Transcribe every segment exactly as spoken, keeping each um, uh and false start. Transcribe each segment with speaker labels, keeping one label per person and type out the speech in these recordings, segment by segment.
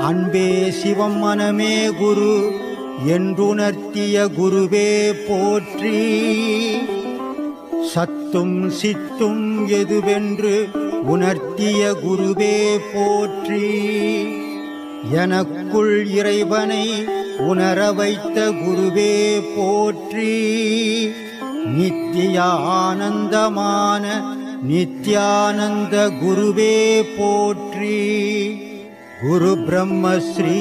Speaker 1: அன்பே சிவம் மனமே குரு என்றுணர்த்திய குருவே போற்றி. சத்தும் சித்தும் எதுவென்று உணர்த்திய குருவே போற்றி. எனக்குள் இறைவனை உணர வைத்த குருவே போற்றி. நித்திய ஆனந்தமான நித்யானந்த குருவே போற்றி. குரு பிரம்மஸ்ரீ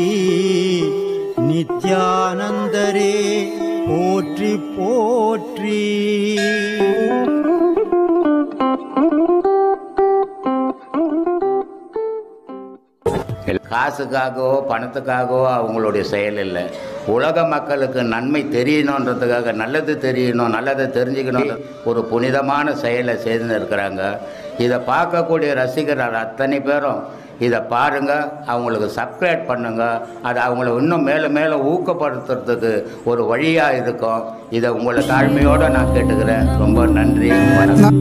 Speaker 1: நித்யானந்தரே போற்றி போற்றி.
Speaker 2: காசுக்காகவோ பணத்துக்காகவோ அவங்களுடைய செயல் இல்லை. உலக மக்களுக்கு நன்மை தெரியணுன்றதுக்காக, நல்லது தெரியணும், நல்லதை தெரிஞ்சுக்கணும், ஒரு புனிதமான செயலை செய்து இருக்கிறாங்க. இதை பார்க்கக்கூடிய ரசிகர்கள் அத்தனை பேரும் இதை பாருங்கள், அவங்களுக்கு சப்ஸ்கிரைப் பண்ணுங்கள். அது அவங்கள இன்னும் மேலே மேலே ஊக்கப்படுத்துறதுக்கு ஒரு வழியாக இருக்கும். இதை உங்களை தாழ்மையோடு நான் கேட்டுக்கிறேன். ரொம்ப நன்றி, வணக்கம்.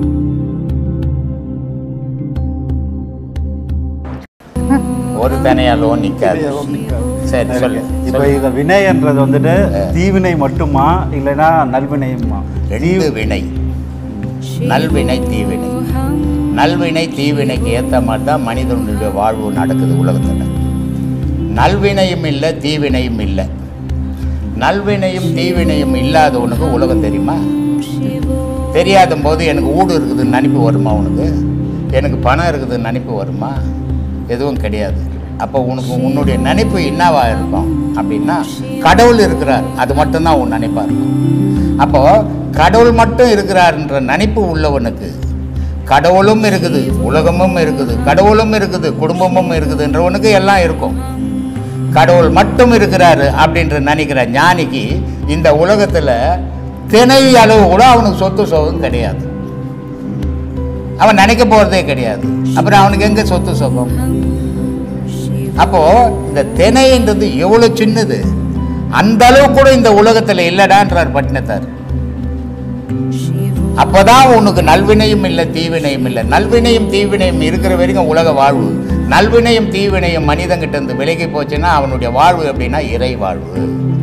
Speaker 2: ஒரு தனியாலும் நிற்காது. சரி சொல்லு.
Speaker 3: இப்போ இந்த வினைன்றது வந்துட்டு தீவினை மட்டுமா இல்லைன்னா நல்வினையுமா?
Speaker 2: ரெண்டு வினை, நல்வினை தீவினை. நல்வினை தீவினைக்கு ஏற்ற மாதிரி தான் மனிதனுடைய வாழ்வு நடக்குது உலகத்தில். நல்வினையும் இல்லை, தீவினையும் இல்லை. நல்வினையும் தீவினையும் இல்லாதவனுக்கு உலகம் தெரியுமா? தெரியாத போது எனக்கு ஊடு இருக்குதுன்னு நினைப்பு வருமா? உனக்கு எனக்கு பணம் இருக்குதுன்னு நினைப்பு வருமா? எதுவும் கிடையாது. அப்போ உனக்கு உன்னுடைய நினைப்பு என்னவாக இருக்கும் அப்படின்னா, கடவுள் இருக்கிறார், அது மட்டும்தான் உன் நினைப்பாக இருக்கும். அப்போது கடவுள் மட்டும் இருக்கிறார்ன்ற நினைப்பு உள்ளவனுக்கு கடவுளும் இருக்குது, உலகமும் இருக்குது, கடவுளும் இருக்குது, குடும்பமும் இருக்குதுன்றவனுக்கு எல்லாம் இருக்கும். கடவுள் மட்டும் இருக்கிறாரு அப்படின்ற நினைக்கிற ஞானிக்கு இந்த உலகத்தில் திணை அளவு கூட அவனுக்கு சொத்து சுகம் கிடையாது. அவன் நினைக்க போகிறதே கிடையாது. அப்புறம் அவனுக்கு எங்கே சொத்து சுகம்? அப்போது இந்த திணைன்றது எவ்வளோ சின்னது, அந்த அளவு கூட இந்த உலகத்தில் இல்லைடான்றார் பட்டினத்தார். அப்போதான் உனக்கு நல்வினையும் இல்லை, தீவினையும் இல்லை. நல்வினையும் தீவினையும் இருக்கிற வரைக்கும் உலக வாழ்வு. நல்வினையும் தீவினையும் மனிதங்கிட்ட இருந்து விலகி போச்சுன்னா அவனுடைய வாழ்வு எப்படின்னா இறை வாழ்வு.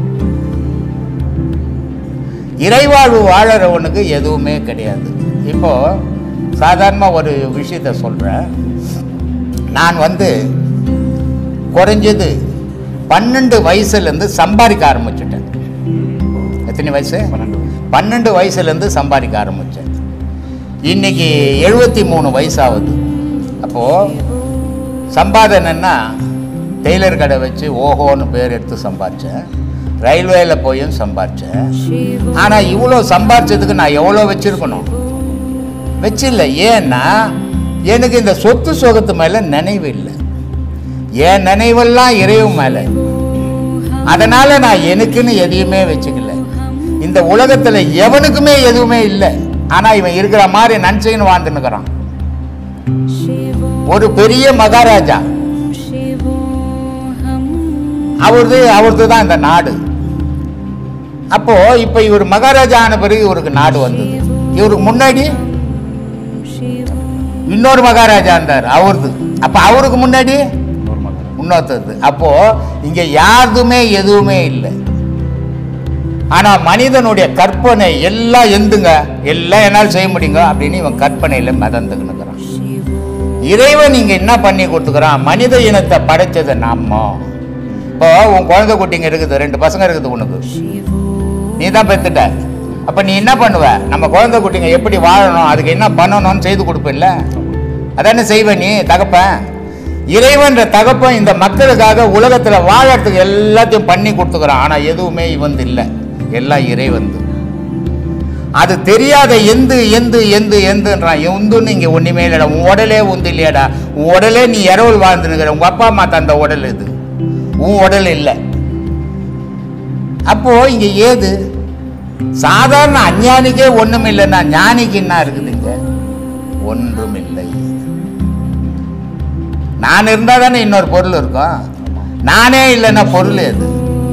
Speaker 2: இறைவாழ்வு வாழறவனுக்கு எதுவுமே கிடையாது. இப்போது சாதாரணமாக ஒரு விஷயத்த சொல்கிறேன். நான் வந்து குறைஞ்சது பன்னெண்டு வயசுலேருந்து சம்பாதிக்க ஆரம்பிச்சுட்டேன். எத்தனை வயசு? பன்னெண்டு பன்னெண்டு வயசுலேருந்து சம்பாதிக்க ஆரம்பித்தேன். இன்றைக்கி எழுபத்தி மூணு வயசாகுது. அப்போது சம்பாதனைன்னா டெய்லர் கடை வச்சு ஓஹோன்னு பேர் எடுத்து சம்பாதிச்சேன். ரயில்வேயில் போயும் சம்பாதிச்சேன். ஆனால் இவ்வளோ சம்பாதிச்சதுக்கு நான் எவ்வளோ வச்சுருக்கணும்? வச்சில்லை. ஏன்னா எனக்கு இந்த சொத்து சுகத்து மேலே நினைவு இல்லை. என் நினைவெல்லாம் இறைவன் மேலே. அதனால் நான் எனக்குன்னு எதையுமே வச்சுக்கல. இந்த உலகத்தில் எவனுக்குமே எதுவுமே இல்லை. ஆனால் இவன் இருக்கிற மாதிரி நினச்சின்னு வாழ்ந்துன்னுக்கிறான். ஒரு பெரிய மகாராஜா, அவரது அவரது தான் இந்த நாடு. அப்போ இப்போ இவர் மகாராஜா ஆன பிறகு இவருக்கு நாடு வந்தது. இவருக்கு முன்னாடி இன்னொரு மகாராஜா இருந்தார், அவரது. அப்போ அவருக்கு முன்னாடி இன்னொருத்தது. அப்போ இங்க யாருமே எதுவுமே இல்லை. ஆனா மனிதனுடைய கற்பனை எல்லாம் எந்துங்க, எல்லாம் என்னால் செய்ய முடியுங்க அப்படின்னு இவன் கற்பனையில மிதந்துக்கிறான். இறைவன் இங்க என்ன பண்ணி கொடுத்துக்கிறான்? மனித இனத்தை படைச்சது நாம. இப்போ உன் குழந்தை குட்டிங்க இருக்குது, ரெண்டு பசங்க இருக்குது உனக்கு, நீ தான் பெத்துட்ட. அப்ப நீ என்ன பண்ணுவ? நம்ம குழந்தை குட்டிங்க எப்படி வாழணும், அதுக்கு என்ன பண்ணணும்னு செய்து கொடுப்பில்ல? அதானே செய்வ நீ தகப்பன். இறைவன்ற தகப்பன் இந்த மக்களுக்காக உலகத்தில் வாழறதுக்கு எல்லாத்தையும் பண்ணி கொடுத்துக்கிறான். ஆனால் எதுவுமே இவன் இல்லை, எல்லாம் இறைவன். அது தெரியாத எந்து எந்து எந்து எந்துன்றான். எந்துன்னு இங்கே ஒன்றுமே இல்லைடா. உன் உடலே உந்து இல்லையாடா. உன் உடலே நீ இரவல் வாழ்ந்துனுக்கிற. உங்கள் அப்பா அம்மா தந்த உடல் இது, உன் உடல் இல்லை. அப்போ இங்கே ஏது? சாதாரண அஞ்ஞானிக்கே ஒன்றும் இல்லைன்னா ஞானிக்கு என்ன இருக்குதுங்க? ஒன்றும் இல்லை. நான் இருந்தால் தானே இன்னொரு பொருள் இருக்கும். நானே இல்லைன்னா பொருள் எது?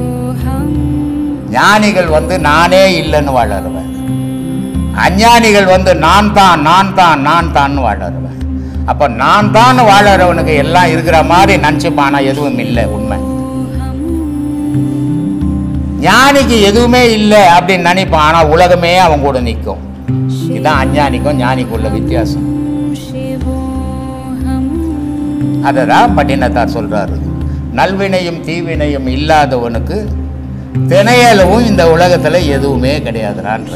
Speaker 2: ஞானிகள் வந்து நானே இல்லைன்னு வாழறவன். அஞ்ஞானிகள் வந்து நான் தான் நான் தான் நான் தான் வாழறவன். அப்போ நான் தான் வாழறவனுக்கு எல்லாம் இருக்கிற மாதிரி நினச்சிப்பானா எதுவும் இல்லை. உண்மை ஞானிக்கு எதுவுமே இல்லை அப்படின்னு நினைப்பான். ஆனால் உலகமே அவன் கூட நிற்கும். இதுதான் அஞ்ஞானிக்கும் ஞானிக்கும் உள்ள வித்தியாசம். அததான் பட்டினத்தார் சொல்றாரு, நல்வினையும் தீவினையும் இல்லாதவனுக்கு திணையளவும் இந்த உலகத்துல எதுவுமே கிடையாதுடான்ற.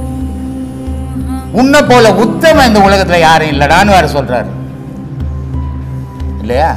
Speaker 2: உன்னை போல உத்தம இந்த உலகத்துல யாரும் இல்லடான்னு வேற சொல்றாரு இல்லையா?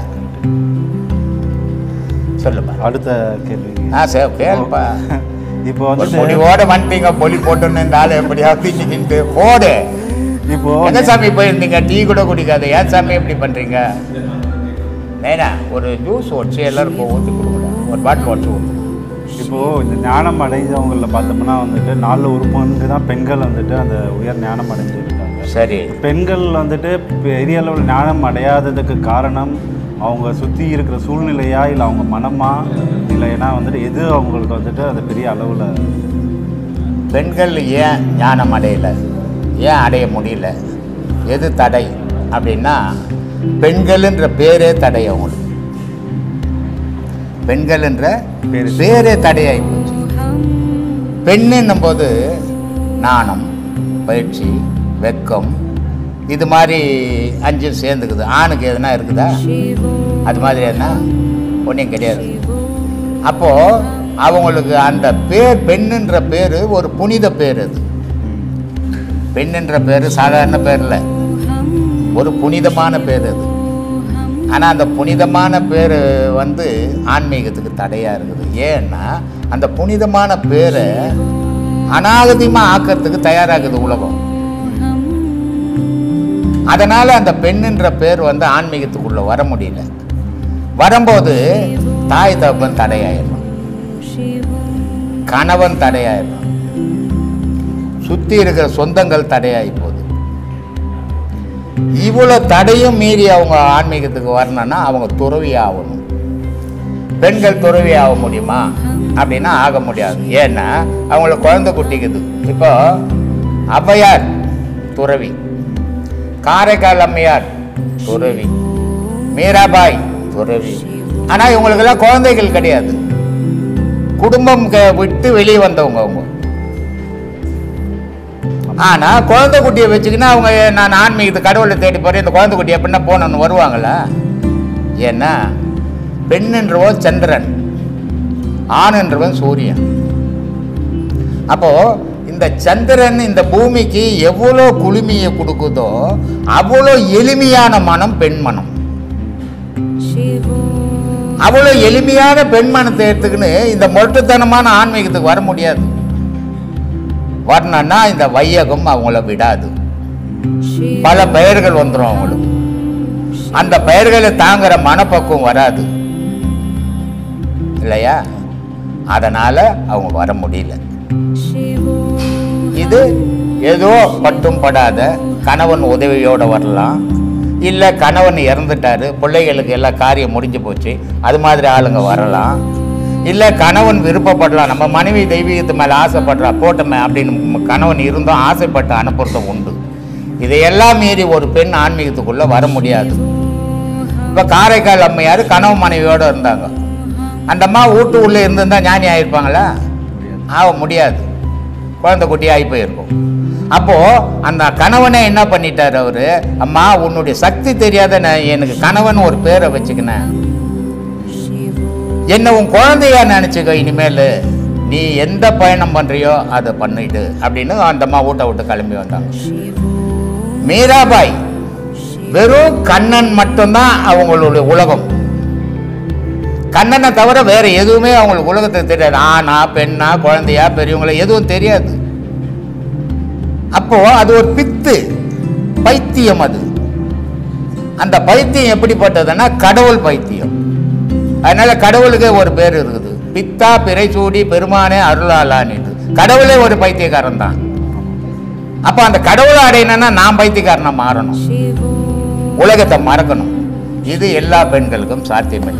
Speaker 2: சொல்லுப்பா.
Speaker 3: அடுத்த கேள்வி.
Speaker 2: ஆ சரி கேள்ப்பா.
Speaker 3: இப்போ வந்து
Speaker 2: பொலிவோட வந்துட்டீங்க, பொலி போட்டோன்னு இந்த ஆள் எப்படியாவது போடு. இப்போ எங்க சாமி போயிருந்தீங்க? டீ கூட குடிக்காது, ஏன் சாமி எப்படி பண்றீங்க? நேனா ஒரு ஜூஸ் ஒடிச்சு எல்லாருக்கும் ஊற்றி கொடுங்க, ஒரு பாட்டில் ஒடிச்சு ஊற்று.
Speaker 3: இப்போது இந்த ஞானம் அடைஞ்சவங்களில் பார்த்தோம்னா வந்துட்டு நாலு ஒரு பங்கு தான் பெண்கள் வந்துட்டு அந்த உயர் ஞானம் அடைஞ்சிருக்காங்க.
Speaker 2: சரி,
Speaker 3: பெண்கள் வந்துட்டு பெரிய அளவில் ஞானம் அடையாததுக்கு காரணம் அவங்க சுற்றி இருக்கிற சூழ்நிலையா, இல்லை அவங்க மனமா, இல்லை ஏன்னா வந்துட்டு எது அவங்களுக்கு வந்துட்டு அது பெரிய அளவில்?
Speaker 2: பெண்கள் ஏன் ஞானம் அடையலை, ஏன் அடைய முடியல, எது தடை அப்படின்னா பெண்கள்ன்ற பேரே தடை. அவங்களுக்கு பெண்கள்ன்ற பேரே தடையாகி போச்சு. பெண்ணுன்னும் போது நாணம், பயிற்சி, வெக்கம், இது மாதிரி அஞ்சு சேர்ந்துக்குது. ஆணுக்கு எதுனா இருக்குதா? அது மாதிரி எதுனா ஒன்றும் கிடையாது. அப்போது அவங்களுக்கு அந்த பேர், பெண்ணுன்ற பேர் ஒரு புனித பேர். அது பெண்ணுன்ற பேர் சாதாரண பேர் இல்லை, ஒரு புனிதமான பேர் அது. ஆனால் அந்த புனிதமான பேர் வந்து ஆன்மீகத்துக்கு தடையாக இருக்குது. ஏன்னா அந்த புனிதமான பேரை அநாகதிகமாக ஆக்கிறதுக்கு தயாராகுது உலகம். அதனால் அந்த பெண்ணுன்ற பேர் வந்து ஆன்மீகத்துக்குள்ளே வர முடியல. வரும்போது தாய் தகப்பன் தடையாயிடணும், கணவன் தடையாயிடணும், சுற்றி இருக்கிற சொந்தங்கள் தடையாகி போகுது. இவ்வளோ தடையும் மீறி அவங்க ஆன்மீகத்துக்கு வரணும்னா அவங்க துறவி ஆகணும். பெண்கள் துறவி ஆக முடியுமா அப்படின்னா ஆக முடியாது. ஏன்னா அவங்களுக்கு குழந்தை குட்டிக்குது. இப்போ ஔவையார் துறவி, காரைக்கால் அம்மையார் துறவி, மீராபாய் துறவி. ஆனால் இவங்களுக்கெல்லாம் குழந்தைகள் கிடையாது, குடும்பம் விட்டு வெளியே வந்தவங்க அவங்க. ஆனால் குழந்தை குட்டியை வச்சுக்கின்னா அவங்க நான் ஆன்மீகத்துக்கு கடவுளை தேடி போகிறேன், இந்த குழந்தை குட்டி எப்படின்னா போனோன்னு வருவாங்களா? ஏன்னா பெண்ணுன்றவன் சந்திரன், ஆணுன்றவன் சூரியன். அப்போது இந்த சந்திரன் இந்த பூமிக்கு எவ்வளோ குளுமையை கொடுக்குதோ அவ்வளோ எளிமையான மனம் பெண் மனம். அவ்வளோ எளிமையான பெண் மனத்தை எடுத்துக்கின்னு இந்த மொட்டுத்தனமான ஆன்மீகத்துக்கு வர முடியாது. வரணும்னா இந்த வையகம் அவங்கள விடாது. பல பெயர்கள் வந்துடும் அவங்களுக்கு, அந்த பெயர்களை தாங்குற மனப்பக்குவம் வராது இல்லையா? அதனால அவங்க வர முடியல. இது ஏதோ பட்டும் படாத கணவன் உதவியோடு வரலாம், இல்லை கணவன் இறந்துட்டாரு, பிள்ளைகளுக்கு எல்லா காரியம் முடிஞ்சு போச்சு, அது மாதிரி ஆளுங்க வரலாம். இல்லை கணவன் விருப்பப்படலாம், நம்ம மனைவி தெய்வீகத்து மேலே ஆசைப்படுறா போட்டோமே அப்படின்னு கணவன் இருந்தும் ஆசைப்பட்டு அனுப்புறதும் உண்டு. இதையெல்லாம் மீறி ஒரு பெண் ஆன்மீகத்துக்குள்ளே வர முடியாது. இப்போ காரைக்கால் அம்மையார் கணவன் மனைவியோடு இருந்தாங்க. அந்த அம்மா வீட்டு உள்ளே இருந்திருந்தா ஞானி ஆகிருப்பாங்களா? ஆக முடியாது, குழந்தை குட்டி ஆகி போயிருக்கும். அப்போது அந்த கணவனை என்ன பண்ணிட்டார் அவர்? அம்மா உன்னுடைய சக்தி தெரியாத நான் எனக்கு கணவன் ஒரு பேரை வச்சுக்கினேன், என்ன உன் குழந்தையா நினச்சிக்க, இனிமேல் நீ எந்த பயணம் பண்ணுறியோ அதை பண்ணிட்டு அப்படின்னு அந்த அம்மா வீட்டை விட்டு கிளம்பி வந்தாங்க. மீராபாய் வெறும் கண்ணன் மட்டும்தான் அவங்களுடைய உலகம். கண்ணனை தவிர வேற எதுவுமே அவங்களுக்கு உலகத்துக்கு தெரியாது. ஆனா பெண்ணா குழந்தையா பெரியவங்கள எதுவும் தெரியாது. அப்போ அது ஒரு பித்து பைத்தியம். அது அந்த பைத்தியம் எப்படிப்பட்டதுன்னா கடவுள் பைத்தியம். அதனால கடவுளுக்கே ஒரு பேர் இருக்குது, பித்தா பிறை சூடி பெருமானே அருளாளான்னு. கடவுளே ஒரு பைத்தியக்காரன் தான். அப்போ அந்த கடவுளை அடையணும்னா நான் பைத்தியக்காரனை மாறணும், உலகத்தை மறக்கணும். இது எல்லா பெண்களுக்கும் சாத்தியமில்லை.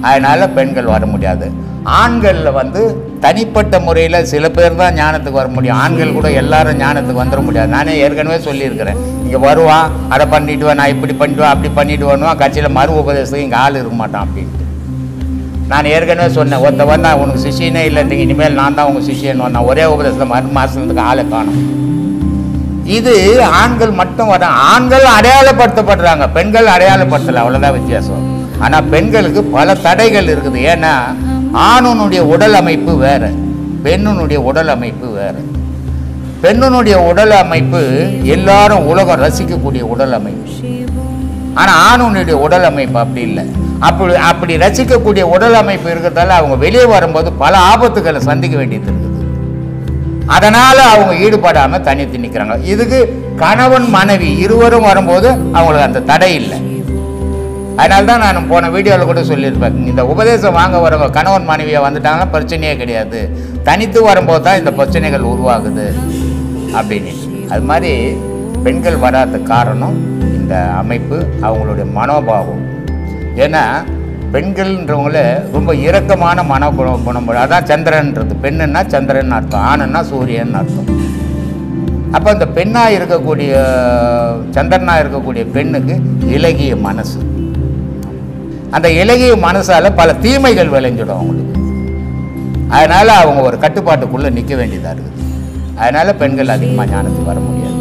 Speaker 2: அதனால் பெண்கள் வர முடியாது. ஆண்களில் வந்து தனிப்பட்ட முறையில் சில பேர் தான் ஞானத்துக்கு வர முடியும். ஆண்கள் கூட எல்லாரும் ஞானத்துக்கு வந்துட முடியாது. நானே ஏற்கனவே சொல்லியிருக்கிறேன், இங்கே வருவான், அதை பண்ணிவிடுவேன், நான் இப்படி பண்ணிவிடுவேன், அப்படி பண்ணிவிட்டு வருவான், கட்சியில் மறு உபதேசத்துக்கு இங்கே ஆள் இருக்க மாட்டான் அப்படின்ட்டு. நான் ஏற்கனவே சொன்னேன், ஒருத்த வந்தா உனக்கு சிஷியனே இல்லைன்னு, இனிமேல் நான் தான் உங்கள் சிஷியன் வந்தேன், ஒரே உபதேசத்தில் மறு மாதத்துக்கு ஆளை காணும். இது ஆண்கள் மட்டும் வர, ஆண்கள் அடையாளப்படுத்தப்படுறாங்க, பெண்கள் அடையாளப்படுத்தலை, அவ்வளோதான் வித்தியாசம். ஆனால் பெண்களுக்கு பல தடைகள் இருக்குது. ஏன்னா ஆணுனுடைய உடல் அமைப்பு வேறு, பெண்ணுனுடைய உடல் அமைப்பு வேறு. பெண்ணுனுடைய உடல் அமைப்பு எல்லாரும் உலகம் ரசிக்கக்கூடிய உடல் அமைப்பு. ஆனால் ஆணுனுடைய உடல் அமைப்பு அப்படி இல்லை. அப்படி அப்படி ரசிக்கக்கூடிய உடல் அமைப்பு இருக்கிறதால அவங்க வெளியே வரும்போது பல ஆபத்துக்களை சந்திக்க வேண்டியது இருக்குது. அதனால் அவங்க ஈடுபடாமல் தனித்து நிற்கிறாங்க. இதுக்கு கணவன் மனைவி இருவரும் வரும்போது அவங்களுக்கு அந்த தடை இல்லை. அதனால தான் நான் போன வீடியோவில் கூட சொல்லியிருப்பேன், இந்த உபதேசம் வாங்க வரவங்க கணவன் மனைவியாக வந்துட்டாங்கன்னா பிரச்சனையே கிடையாது, தனித்து வரும்போது தான் இந்த பிரச்சனைகள் உருவாகுது அப்படின்னு. அது மாதிரி பெண்கள் வராத காரணம் இந்த அமைப்பு, அவங்களுடைய மனோபாவம். ஏன்னா பெண்கள்ன்றவங்கள ரொம்ப இரக்கமான மன குணம் குணம் அதான் சந்திரன்றது. பெண்ணுன்னா சந்திரன் அர்த்தம், ஆணுன்னா சூரியன் அர்த்தம். அப்போ அந்த பெண்ணாக இருக்கக்கூடிய சந்திரனாக இருக்கக்கூடிய பெண்ணுக்கு இலகிய மனசு. அந்த இலகிய மனசால் பல தீமைகள் விளைஞ்சிடும் அவங்களுக்கு. அதனால் அவங்க ஒரு கட்டுப்பாட்டுக்குள்ளே நிற்க வேண்டியதாக இருக்குது. அதனால் பெண்கள் அதிகமாக ஞானத்துக்கு வர முடியாது.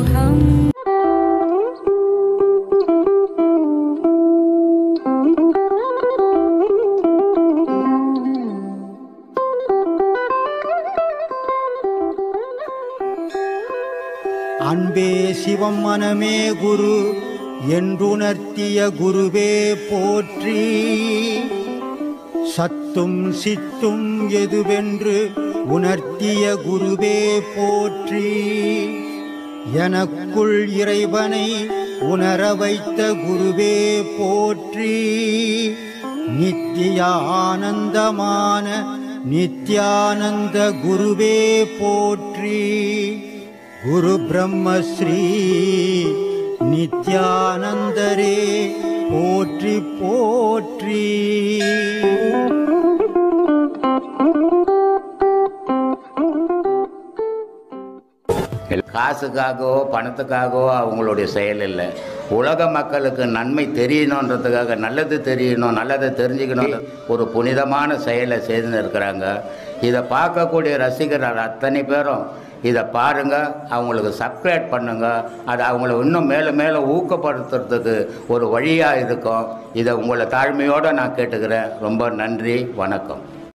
Speaker 1: அன்பே சிவம் மனமே குரு என்றுணர்த்திய குருவே போற்றி. சத்தும் சித்தும் எதுவென்று உணர்த்திய குருவே போற்றி. எனக்குள் இறைவனை உணர வைத்த குருவே போற்றி. நித்திய ஆனந்தமான நித்யானந்த குருவே போற்றி. குரு பிரம்மஸ்ரீ நித்யானந்தரே போற்றி போற்றி.
Speaker 2: காசுக்காகவோ பணத்துக்காகவோ அவங்களுடைய செயல் இல்லை. உலக மக்களுக்கு நன்மை தெரியணுன்றதுக்காக, நல்லது தெரியணும், நல்லதை தெரிஞ்சுக்கணும், ஒரு புனிதமான செயலை செய்து இருக்கிறாங்க. இதை பார்க்கக்கூடிய ரசிகர்கள் அத்தனை பேரும் இதை பாருங்கள், அவங்களுக்கு சப்ஸ்கிரைப் பண்ணுங்கள். அது அவங்கள இன்னும் மேலே மேலே ஊக்கப்படுத்துறதுக்கு ஒரு வழியாக இருக்கும். இதை உங்களை தாழ்மையோடு நான் கேட்டுக்கிறேன். ரொம்ப நன்றி, வணக்கம்.